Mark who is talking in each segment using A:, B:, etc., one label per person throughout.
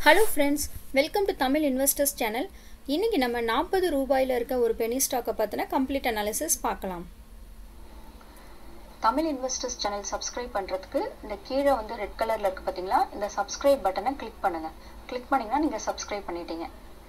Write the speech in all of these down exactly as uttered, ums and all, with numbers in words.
A: Hello friends, welcome to Tamil Investors channel. இன்னைக்கு நம்ம நாற்பது ரூபாயில இருக்க ஒரு penny stock பத்தின complete analysis பார்க்கலாம்.
B: Tamil Investors channel subscribe பண்றதுக்கு இந்த கீழ வந்து ரெட் கலர்ல இருக்கு பாத்தீங்களா, இந்த subscribe பட்டனை click பண்ணுங்க. click பண்ணீங்கன்னா நீங்க subscribe பண்ணிட்டீங்க.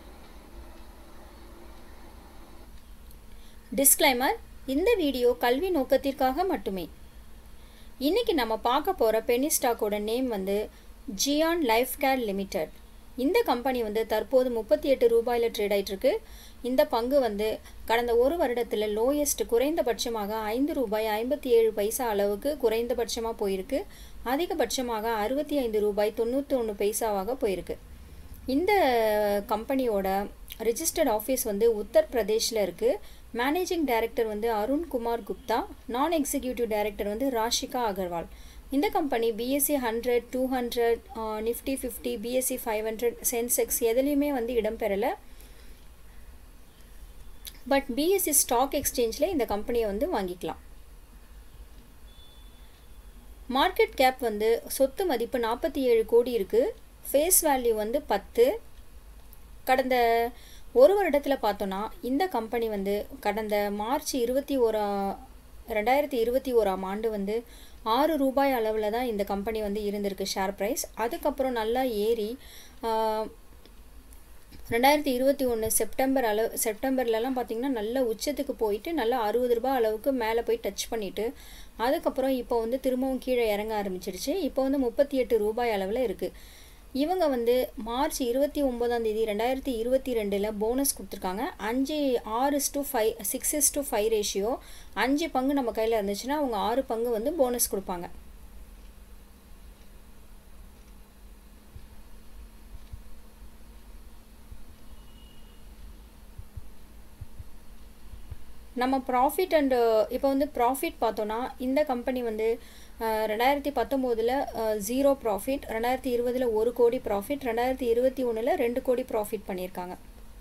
A: Disclaimer, இந்த வீடியோ கல்வி நோக்கத்திற்காக மட்டுமே. இன்னைக்கு நம்ம பார்க்க போற penny stock ஓட நேம் வந்து Jian Life Care Limited. இந்த கம்பெனி வந்து தற்போது முப்பத்தி எட்டு ரூபாயில ட்ரேட் ஆயிட்டு இருக்கு. இந்த பங்கு வந்து கடந்த ஒரு வருடத்துல லோயஸ்ட் குறைந்தபட்சமாக ஐந்து ரூபாய் ஐம்பத்தி ஏழு பைசா அளவுக்கு குறைந்தபட்சமா போயிருக்கு. அதிகபட்சமாக அறுபத்தி ஐந்து ரூபாய் தொண்ணூற்றி ஒன்று பைசாவாக போயிருக்கு. இந்த கம்பெனியோட ரெஜிஸ்டர்ட் ஆபீஸ் வந்து உத்தர் பிரதேஷ்ல இருக்கு. மேனேஜிங் டைரக்டர் வந்து அருண் குமார் குப்தா, நான் எக்ஸிகியூட்டிவ் டைரக்டர் வந்து ராஷிகா அகர்வால். இந்த company B S E hundred, two hundred, uh, Nifty fifty, B S E five hundred, Sensex எதுலயுமே வந்து இடம் பெறல. But B S E stock எக்ஸ்சேஞ்சில் இந்த கம்பெனியை வந்து வாங்கிக்கலாம். மார்க்கெட் கேப் வந்து சொத்து மதிப்பு நாற்பத்தி ஏழு கோடி இருக்கு. ஃபேஸ் வேல்யூ வந்து பத்து. கடந்த ஒரு வருடத்தில் பார்த்தோன்னா இந்த கம்பெனி வந்து கடந்த மார்ச் இருபத்தி ஓரா ரெண்டாயிரத்தி இருபத்தி ஓராம் ஆண்டு வந்து ஆறு ரூபாய் அளவில் தான் இந்த கம்பெனி வந்து இருந்திருக்கு ஷேர் ப்ரைஸ். அதுக்கப்புறம் நல்லா ஏறி ரெண்டாயிரத்தி இருபத்தி ஒன்று செப்டம்பர் அளவு செப்டம்பர்லலாம் பார்த்திங்கன்னா நல்ல உச்சத்துக்கு போயிட்டு நல்லா அறுபது ரூபாய் அளவுக்கு மேலே போய் டச் பண்ணிவிட்டு அதுக்கப்புறம் இப்போ வந்து திரும்பவும் கீழே இறங்க ஆரம்பிச்சிடுச்சு. இப்போ வந்து முப்பத்தி எட்டு ரூபாய் அளவில் இருக்குது. இவங்க வந்து மார்ச் இருபத்தி ஒன்பதாம் தேதி ரெண்டாயிரத்தி இருபத்தி ரெண்டில் போனஸ் கொடுத்துருக்காங்க. அஞ்சு ஆறு is to five six is to five ratio. அஞ்சு பங்கு நம்ம கையில் இருந்துச்சுன்னா அவங்க ஆறு பங்கு வந்து போனஸ் கொடுப்பாங்க. நம்ம ப்ராஃபிட் அண்டு இப்போ வந்து ப்ராஃபிட் பார்த்தோன்னா இந்த கம்பெனி வந்து ரெண்டாயிரத்தி பத்தொம்போதில் ஜீரோ ப்ராஃபிட், ரெண்டாயிரத்தி இருபதில் ஒரு கோடி ப்ராஃபிட், ரெண்டாயிரத்தி இருபத்தி ஒன்றில் ரெண்டு கோடி ப்ராஃபிட் பண்ணியிருக்காங்க.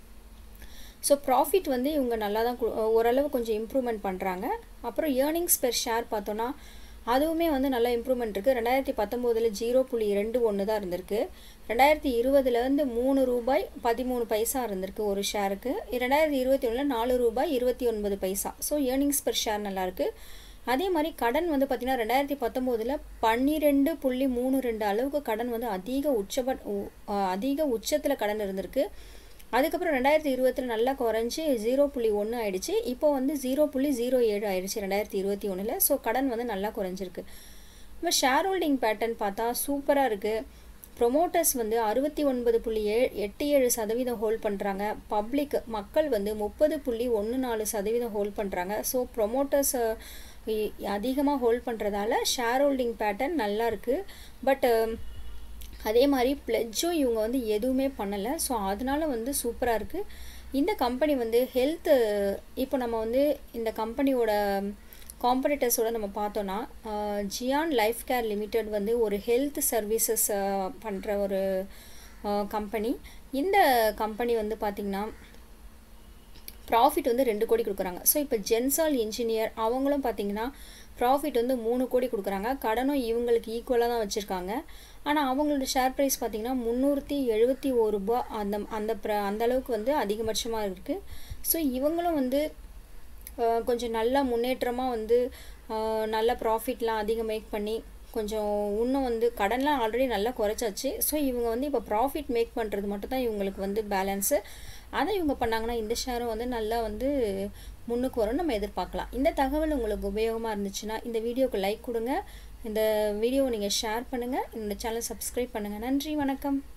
A: ஸோ ப்ராஃபிட் வந்து இவங்க நல்லா தான் ஓரளவு கொஞ்சம் இம்ப்ரூவ்மெண்ட் பண்ணுறாங்க. அப்புறம் ஏர்னிங்ஸ் பெர் ஷேர் பார்த்தோன்னா அதுவுமே வந்து நல்லா இம்ப்ரூவ்மெண்ட் இருக்குது. ரெண்டாயிரத்தி பத்தொம்போதில் ஜீரோ புள்ளி ரெண்டு ஒன்று தான் இருந்திருக்கு. ரெண்டாயிரத்தி இருபதுலேருந்து மூணு ரூபாய் பதிமூணு பைசா இருந்திருக்கு ஒரு ஷேருக்கு. ரெண்டாயிரத்தி இருபத்தி ஒன்றில் நாலு ரூபாய் இருபத்தி ஒன்பது பைசா. ஸோ ஏர்னிங்ஸ் பெர் ஷேர் நல்லாயிருக்கு. அதே மாதிரி கடன் வந்து பார்த்திங்கன்னா ரெண்டாயிரத்தி பத்தொம்போதில் பன்னிரெண்டு புள்ளி மூணு ரெண்டு அளவுக்கு கடன் வந்து அதிக உச்சபட் அதிக உச்சத்தில் கடன் இருந்திருக்கு. அதுக்கப்புறம் ரெண்டாயிரத்தி இருபத்தில் நல்லா குறைஞ்சி ஜீரோ புள்ளி ஒன்று ஆயிடுச்சு. இப்போ வந்து ஜீரோ புள்ளி ஜீரோ ஏழு ஆயிடுச்சு ரெண்டாயிரத்தி இருபத்தி ஒன்றில். ஸோ கடன் வந்து நல்லா குறைஞ்சிருக்கு. இப்போ ஷேர் ஹோல்டிங் பேட்டர்ன் பார்த்தா சூப்பராக இருக்குது. ப்ரொமோட்டர்ஸ் வந்து அறுபத்தி ஒன்பது புள்ளி ஏழு எட்டு ஏழு சதவீதம் ஹோல்ட் பண்ணுறாங்க. பப்ளிக் மக்கள் வந்து முப்பது புள்ளி ஒன்று நாலு சதவீதம் ஹோல்ட் பண்ணுறாங்க. ஸோ ப்ரொமோட்டர்ஸ் அதிகமாக ஹோல்ட் பண்ணுறதால ஷேர் ஹோல்டிங் பேட்டர்ன் நல்லா இருக்குது. பட் அதே மாதிரி பிளெட்ஜும் இவங்க வந்து எதுவுமே பண்ணலை. ஸோ அதனால வந்து சூப்பராக இருக்குது. இந்த கம்பெனி வந்து ஹெல்த்து இப்போ நம்ம வந்து இந்த கம்பெனியோட காம்படிட்டர்ஸோட நம்ம பார்த்தோன்னா ஜியான் லைஃப் கேர் லிமிடெட் வந்து ஒரு ஹெல்த் சர்வீசஸ் பண்ணுற ஒரு கம்பெனி. இந்த கம்பெனி வந்து பார்த்திங்கன்னா ப்ராஃபிட் வந்து ரெண்டு கோடி கொடுக்குறாங்க. ஸோ இப்போ ஜென்சால் இன்ஜினியர் அவங்களும் பார்த்திங்கன்னா ப்ராஃபிட் வந்து மூணு கோடி கொடுக்குறாங்க. கடனும் இவங்களுக்கு ஈக்குவலாக தான் வச்சுருக்காங்க. ஆனால் அவங்களோட ஷேர் ப்ரைஸ் பார்த்திங்கன்னா முந்நூற்றி எழுபத்தி ஒரு ரூபா அந்த அந்த ப்ர அந்த அளவுக்கு வந்து அதிகபட்சமாக இருக்குது. ஸோ இவங்களும் வந்து கொஞ்சம் நல்லா முன்னேற்றமாக வந்து நல்ல ப்ராஃபிட்லாம் அதிகம் மேக் பண்ணி கொஞ்சம் இன்னும் வந்து கடன்லாம் ஆல்ரெடி நல்லா குறைச்சாச்சு. ஸோ இவங்க வந்து இப்போ ப்ராஃபிட் மேக் பண்ணுறது மட்டும் தான் இவங்களுக்கு வந்து பேலன்ஸு. அதை இவங்க பண்ணாங்கன்னா இந்த ஷேரும் வந்து நல்லா வந்து முன்னுக்கு வரும்னு நம்ம எதிர்பார்க்கலாம். இந்த தகவல் உங்களுக்கு உபயோகமாக இருந்துச்சுன்னா இந்த வீடியோக்கு லைக் கொடுங்க. இந்த வீடியோவை நீங்கள் ஷேர் பண்ணுங்கள். இந்த சேனல் சப்ஸ்கிரைப் பண்ணுங்கள். நன்றி, வணக்கம்.